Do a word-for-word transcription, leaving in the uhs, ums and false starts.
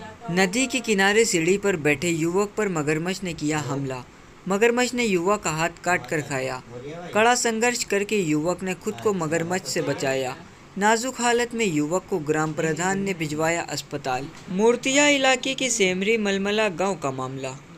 नदी के किनारे सीढ़ी पर बैठे युवक पर मगरमच्छ ने किया हमला। मगरमच्छ ने युवक का हाथ काट कर खाया। कड़ा संघर्ष करके युवक ने खुद को मगरमच्छ से बचाया। नाजुक हालत में युवक को ग्राम प्रधान ने भिजवाया अस्पताल। मूर्तिया इलाके के सेमरी मलमला गांव का मामला।